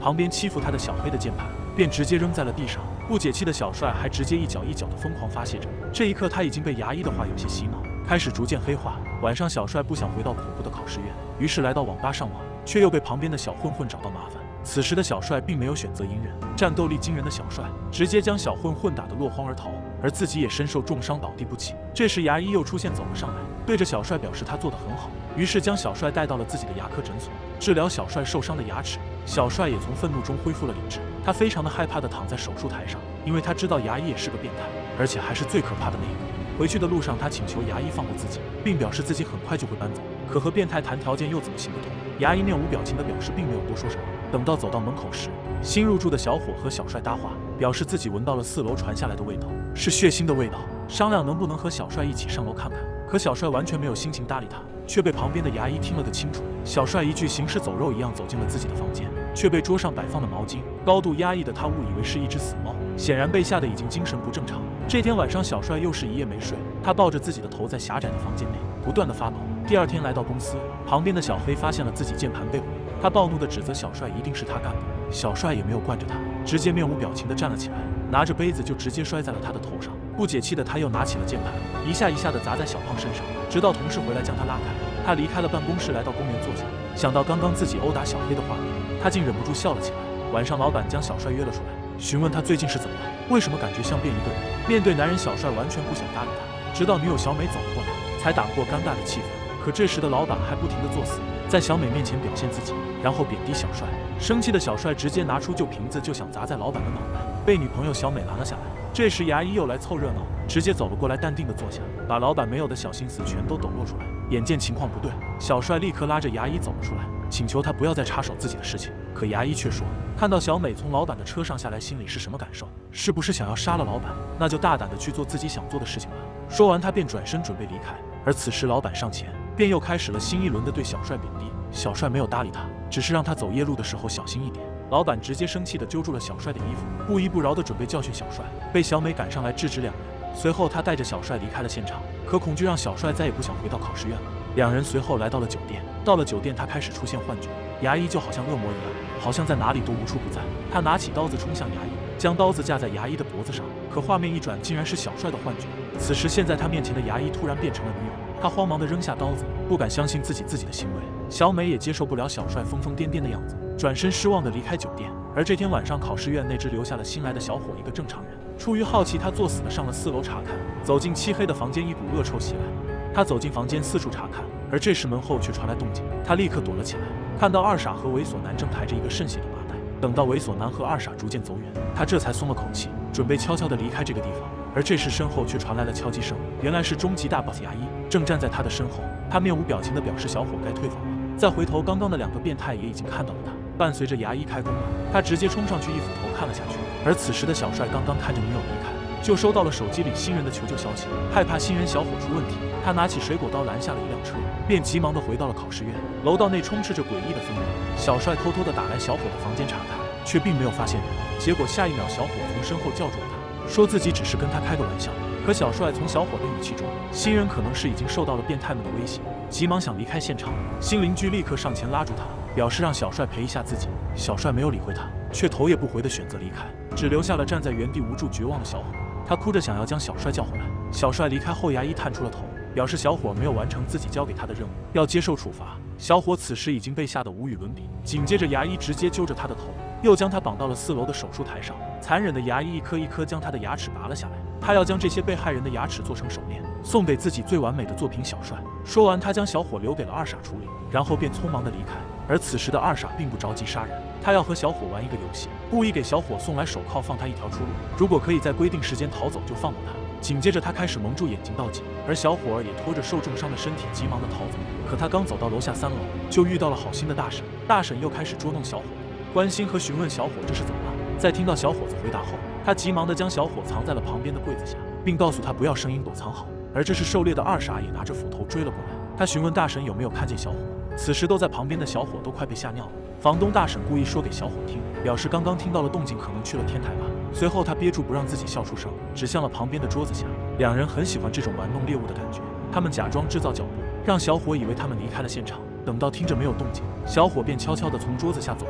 旁边欺负他的小黑的键盘便直接扔在了地上。不解气的小帅还直接一脚一脚的疯狂发泄着。这一刻，他已经被牙医的话有些洗脑，开始逐渐黑化。晚上，小帅不想回到恐怖的考试院，于是来到网吧上网，却又被旁边的小混混找到麻烦。此时的小帅并没有选择隐忍，战斗力惊人的小帅直接将小混混打得落荒而逃，而自己也身受重伤倒地不起。这时牙医又出现走了上来，对着小帅表示他做得很好，于是将小帅带到了自己的牙科诊所治疗小帅受伤的牙齿。小帅也从愤怒中恢复了理智，他非常的害怕地躺在手术台上，因为他知道牙医也是个变态，而且还是最可怕的那一个。回去的路上，他请求牙医放过自己，并表示自己很快就会搬走。可和变态谈条件又怎么行得通？牙医面无表情地表示并没有多说什么。等到走到门口时，新入住的小伙和小帅搭话，表示自己闻到了4楼传下来的味道，是血腥的味道，商量能不能和小帅一起上楼看看。可小帅完全没有心情搭理他，却被旁边的牙医听了个清楚。小帅一具行尸走肉一样走进了自己的房间，却被桌上摆放的毛巾高度压抑的他误以为是一只死猫，显然被吓得已经精神不正常。这天晚上，小帅又是一夜没睡，他抱着自己的头在狭窄的房间内不断的发抖。第二天来到公司，旁边的小黑发现了自己键盘被毁，他暴怒的指责小帅一定是他干的。小帅也没有惯着他，直接面无表情的站了起来，拿着杯子就直接摔在了他的头上。不解气的他又拿起了键盘，一下一下的砸在小胖身上，直到同事回来将他拉开。他离开了办公室，来到公园坐下，想到刚刚自己殴打小黑的画面，他竟忍不住笑了起来。晚上，老板将小帅约了出来，询问他最近是怎么了，为什么感觉像变一个人。面对男人，小帅完全不想搭理他，直到女友小美走了过来，才打破尴尬的气氛。可这时的老板还不停地作死，在小美面前表现自己，然后贬低小帅。生气的小帅直接拿出旧瓶子就想砸在老板的脑袋，被女朋友小美拦了下来。这时牙医又来凑热闹，直接走了过来，淡定地坐下，把老板没有的小心思全都抖落出来。眼见情况不对，小帅立刻拉着牙医走了出来，请求他不要再插手自己的事情。可牙医却说，看到小美从老板的车上下来，心里是什么感受？是不是想要杀了老板？那就大胆地去做自己想做的事情吧。说完，他便转身准备离开。而此时老板上前，便又开始了新一轮的对小帅贬低。小帅没有搭理他，只是让他走夜路的时候小心一点。老板直接生气地揪住了小帅的衣服，不依不饶地准备教训小帅，被小美赶上来制止两人。随后他带着小帅离开了现场，可恐惧让小帅再也不想回到考试院了。两人随后来到了酒店，到了酒店，他开始出现幻觉，牙医就好像恶魔一样，好像在哪里都无处不在。他拿起刀子冲向牙医，将刀子架在牙医的脖子上，可画面一转，竟然是小帅的幻觉。此时现在他面前的牙医突然变成了女友，他慌忙地扔下刀子，不敢相信自己的行为。小美也接受不了小帅疯疯癫癫的样子，转身失望地离开酒店。而这天晚上，考试院内只留下了新来的小伙一个正常人。出于好奇，他作死地上了4楼查看。走进漆黑的房间，一股恶臭袭来，他走进房间四处查看，而这时门后却传来动静，他立刻躲了起来。看到二傻和猥琐男正抬着一个渗血的麻袋，等到猥琐男和二傻逐渐走远，他这才松了口气，准备悄悄地离开这个地方。而这时身后却传来了敲击声，原来是终极大 boss 牙医正站在他的身后。他面无表情地表示小伙该退房了。再回头，刚刚的2个变态也已经看到了他。伴随着牙医开工了，他直接冲上去一斧头看了下去。而此时的小帅刚刚看着女友离开，就收到了手机里新人的求救消息。害怕新人小伙出问题，他拿起水果刀拦下了一辆车，便急忙地回到了考试院。楼道内充斥着诡异的氛围，小帅偷偷地打来小伙的房间查看，却并没有发现人。结果下一秒，小伙从身后叫住了他，说自己只是跟他开个玩笑。可小帅从小伙的语气中，新人可能是已经受到了变态们的威胁，急忙想离开现场。新邻居立刻上前拉住他，表示让小帅陪一下自己。小帅没有理会他，却头也不回地选择离开，只留下了站在原地无助绝望的小伙。他哭着想要将小帅叫回来。小帅离开后，牙医探出了头，表示小伙没有完成自己交给他的任务，要接受处罚。小伙此时已经被吓得无与伦比。紧接着，牙医直接揪着他的头，又将他绑到了4楼的手术台上。残忍的牙医一颗一颗将他的牙齿拔了下来，他要将这些被害人的牙齿做成手链，送给自己最完美的作品小帅。说完，他将小伙留给了二傻处理，然后便匆忙地离开。而此时的二傻并不着急杀人，他要和小伙玩一个游戏，故意给小伙送来手铐，放他一条出路，如果可以在规定时间逃走，就放过他。紧接着，他开始蒙住眼睛倒计，而小伙儿也拖着受重伤的身体急忙地逃走。可他刚走到楼下3楼，就遇到了好心的大婶。大婶又开始捉弄小伙，关心和询问小伙这是怎么了。在听到小伙子回答后，他急忙地将小伙藏在了旁边的柜子下，并告诉他不要声音躲藏好。而这时狩猎的二傻也拿着斧头追了过来，他询问大婶有没有看见小伙。此时都在旁边的小伙都快被吓尿了。房东大婶故意说给小伙听，表示刚刚听到了动静，可能去了天台吧。随后他憋住不让自己笑出声，指向了旁边的桌子下。两人很喜欢这种玩弄猎物的感觉，他们假装制造脚步，让小伙以为他们离开了现场。等到听着没有动静，小伙便悄悄地从桌子下走出来，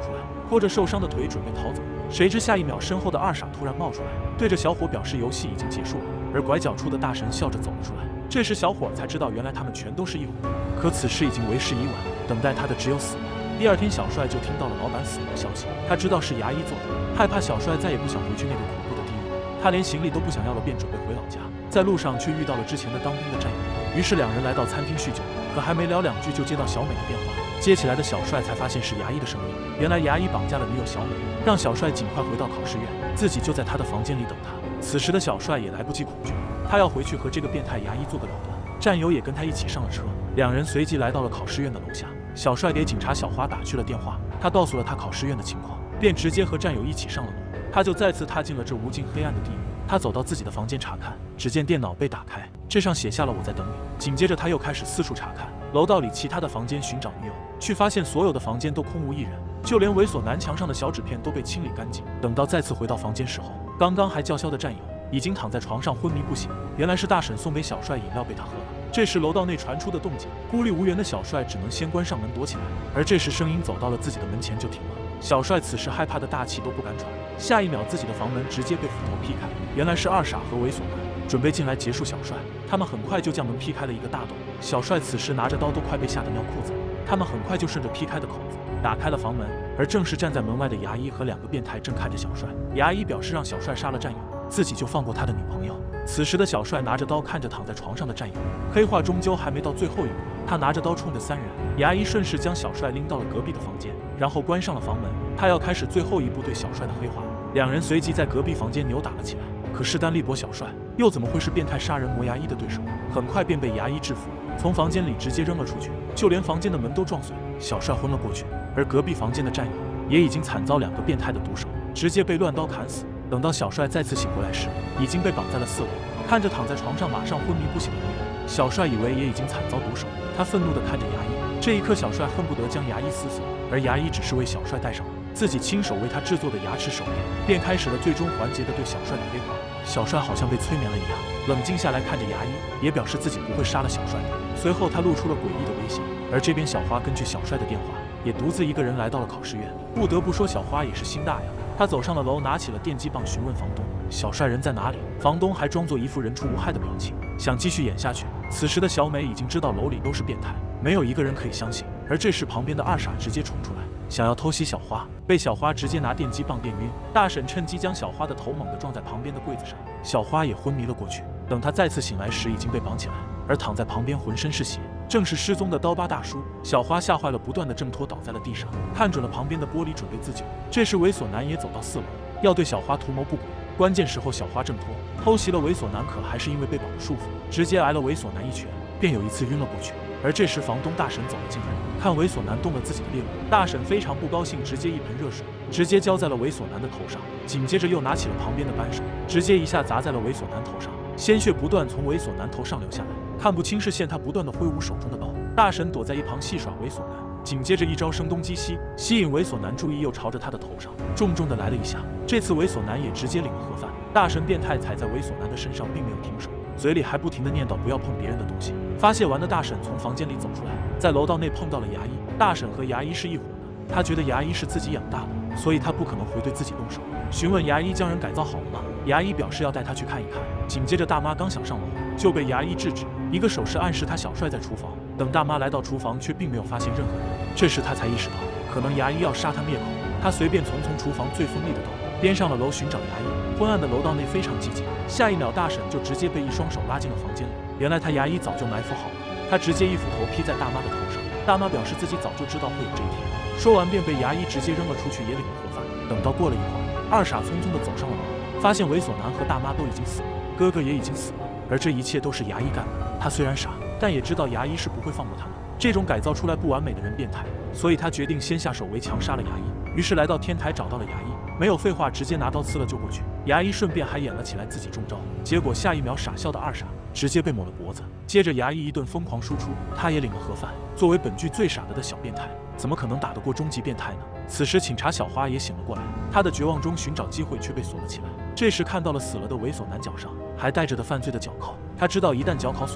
拖着受伤的腿准备逃走，谁知下一秒身后的二傻突然冒出来，对着小伙表示游戏已经结束了。而拐角处的大神笑着走了出来。这时小伙才知道，原来他们全都是一伙，可此时已经为时已晚，等待他的只有死亡。第二天，小帅就听到了老板死了的消息，他知道是牙医做的，害怕小帅再也不想回去那个恐怖的地狱，他连行李都不想要了，便准备回老家。在路上却遇到了之前的当兵的战友，于是两人来到餐厅叙酒，可还没聊两句就接到小美的电话。接起来的小帅才发现是牙医的声音，原来牙医绑架了女友小美，让小帅尽快回到考试院，自己就在他的房间里等他。此时的小帅也来不及恐惧，他要回去和这个变态牙医做个了断。战友也跟他一起上了车，两人随即来到了考试院的楼下。小帅给警察小花打去了电话，他告诉了他考试院的情况，便直接和战友一起上了楼。他就再次踏进了这无尽黑暗的地狱。他走到自己的房间查看，只见电脑被打开，这上写下了我在等你。紧接着他又开始四处查看楼道里其他的房间寻找女友，却发现所有的房间都空无一人，就连猥琐男墙上的小纸片都被清理干净。等到再次回到房间时候，刚刚还叫嚣的战友已经躺在床上昏迷不醒，原来是大婶送给小帅饮料被他喝了。这时楼道内传出的动静，孤立无援的小帅只能先关上门躲起来，而这时声音走到了自己的门前就停了。小帅此时害怕的大气都不敢喘，下一秒自己的房门直接被斧头劈开，原来是二傻和猥琐男准备进来结束小帅，他们很快就将门劈开了一个大洞。小帅此时拿着刀都快被吓得尿裤子，他们很快就顺着劈开的口子打开了房门，而正是站在门外的牙医和两个变态正看着小帅。牙医表示让小帅杀了战友，自己就放过他的女朋友。此时的小帅拿着刀看着躺在床上的战友，黑化终究还没到最后一步，他拿着刀冲着三人。牙医顺势将小帅拎到了隔壁的房间，然后关上了房门，他要开始最后一步对小帅的黑化。两人随即在隔壁房间扭打了起来，可势单力薄小帅又怎么会是变态杀人魔牙医的对手？很快便被牙医制服，从房间里直接扔了出去，就连房间的门都撞碎，小帅昏了过去。而隔壁房间的战友也已经惨遭两个变态的毒手，直接被乱刀砍死。等到小帅再次醒过来时，已经被绑在了4楼。看着躺在床上马上昏迷不醒的女人，小帅以为也已经惨遭毒手，他愤怒地看着牙医。这一刻，小帅恨不得将牙医撕碎，而牙医只是为小帅戴上自己亲手为他制作的牙齿手链，便开始了最终环节的对小帅的黑化。小帅好像被催眠了一样，冷静下来看着牙医，也表示自己不会杀了小帅的。随后他露出了诡异的微笑。而这边小花根据小帅的电话，也独自一个人来到了考试院。不得不说，小花也是心大呀。他走上了楼，拿起了电击棒询问房东小帅人在哪里。房东还装作一副人畜无害的表情，想继续演下去。此时的小美已经知道楼里都是变态，没有一个人可以相信。而这时旁边的二傻直接冲出来，想要偷袭小花，被小花直接拿电击棒电晕。大婶趁机将小花的头猛地撞在旁边的柜子上，小花也昏迷了过去。等她再次醒来时，已经被绑起来，而躺在旁边浑身是血，正是失踪的刀疤大叔。小花吓坏了，不断的挣脱倒在了地上，看准了旁边的玻璃准备自救。这时猥琐男也走到4楼，要对小花图谋不轨。关键时候小花挣脱，偷袭了猥琐男，可还是因为被绑束缚，直接挨了猥琐男一拳，便有一次晕了过去。而这时房东大婶走了进来，看猥琐男动了自己的猎物，大婶非常不高兴，直接一盆热水直接浇在了猥琐男的头上，紧接着又拿起了旁边的扳手，直接一下砸在了猥琐男头上，鲜血不断从猥琐男头上流下来，看不清视线，他不断的挥舞手中的刀。大婶躲在一旁戏耍猥琐男，紧接着一招声东击西，吸引猥琐男注意，又朝着他的头上重重的来了一下。这次猥琐男也直接领了盒饭。大神变态踩在猥琐男的身上，并没有停手，嘴里还不停的念叨不要碰别人的东西。发泄完的大婶从房间里走出来，在楼道内碰到了牙医。大婶和牙医是一伙的，他觉得牙医是自己养大的，所以他不可能会对自己动手。询问牙医将人改造好了吗？牙医表示要带他去看一看。紧接着大妈刚想上楼，就被牙医制止，一个手势暗示他小帅在厨房。等大妈来到厨房，却并没有发现任何人。这时他才意识到，可能牙医要杀他灭口。他随便从厨房最锋利的刀，边上了楼寻找牙医。昏暗的楼道内非常寂静，下一秒大婶就直接被一双手拉进了房间里。原来他牙医早就埋伏好了，他直接一斧头劈在大妈的头上。大妈表示自己早就知道会有这一天，说完便被牙医直接扔了出去，也领了盒饭。等到过了一会儿，二傻匆匆地走上了楼，发现猥琐男和大妈都已经死了，哥哥也已经死了，而这一切都是牙医干的。他虽然傻，但也知道牙医是不会放过他们这种改造出来不完美的人变态，所以他决定先下手为强，杀了牙医。于是来到天台找到了牙医，没有废话，直接拿刀刺了就过去。牙医顺便还演了起来自己中招，结果下一秒傻笑的二傻直接被抹了脖子。接着牙医一顿疯狂输出，他也领了盒饭。作为本剧最傻的小变态，怎么可能打得过终极变态呢？此时警察小花也醒了过来，他的绝望中寻找机会却被锁了起来。这时看到了死了的猥琐男脚上还带着的犯罪的脚铐，他知道一旦脚铐损坏，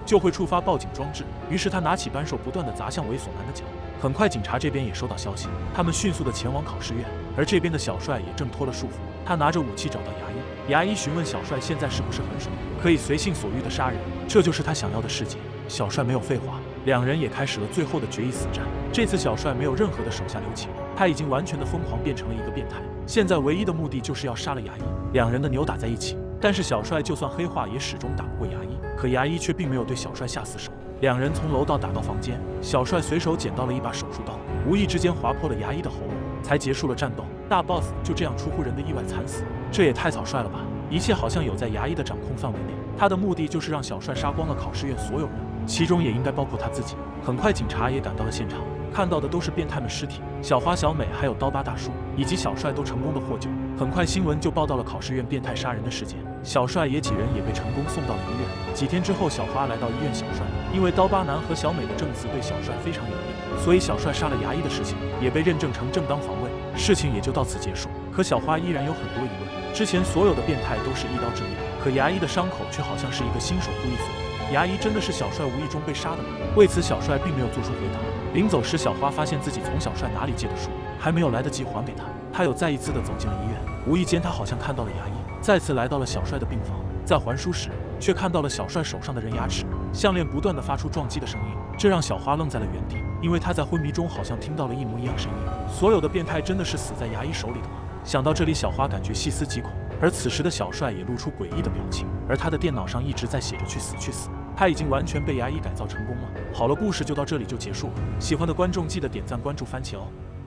就会触发报警装置。于是他拿起扳手，不断地砸向猥琐男的脚。很快，警察这边也收到消息，他们迅速地前往考试院。而这边的小帅也挣脱了束缚，他拿着武器找到牙医。牙医询问小帅现在是不是很爽，可以随性所欲地杀人，这就是他想要的世界。小帅没有废话，两人也开始了最后的决一死战。这次小帅没有任何的手下留情，他已经完全的疯狂，变成了一个变态。现在唯一的目的就是要杀了牙医。两人的扭打在一起，但是小帅就算黑化也始终打不过牙医，可牙医却并没有对小帅下死手。两人从楼道打到房间，小帅随手捡到了一把手术刀，无意之间划破了牙医的喉咙，才结束了战斗。大 boss 就这样出乎人的意外惨死，这也太草率了吧！一切好像有在牙医的掌控范围内，他的目的就是让小帅杀光了考试院所有人，其中也应该包括他自己。很快，警察也赶到了现场，看到的都是变态们尸体，小花、小美还有刀疤大叔以及小帅都成功的获救。很快，新闻就报道了考试院变态杀人的事件，小帅几人也被成功送到了医院。几天之后，小花来到医院，小帅因为刀疤男和小美的证词对小帅非常有利，所以小帅杀了牙医的事情也被认证成正当防卫，事情也就到此结束。可小花依然有很多疑问，之前所有的变态都是一刀致命，可牙医的伤口却好像是一个新手故意所为，牙医真的是小帅无意中被杀的吗？为此，小帅并没有做出回答。临走时，小花发现自己从小帅哪里借的书还没有来得及还给他，他又再一次的走进了医院。无意间，他好像看到了牙医，再次来到了小帅的病房。在还书时，却看到了小帅手上的人牙齿，项链不断的发出撞击的声音，这让小花愣在了原地，因为他在昏迷中好像听到了一模一样声音。所有的变态真的是死在牙医手里的吗？想到这里，小花感觉细思极恐。而此时的小帅也露出诡异的表情，而他的电脑上一直在写着去死去死。他已经完全被牙医改造成功了。好了，故事就到这里就结束了。喜欢的观众记得点赞关注番茄哦。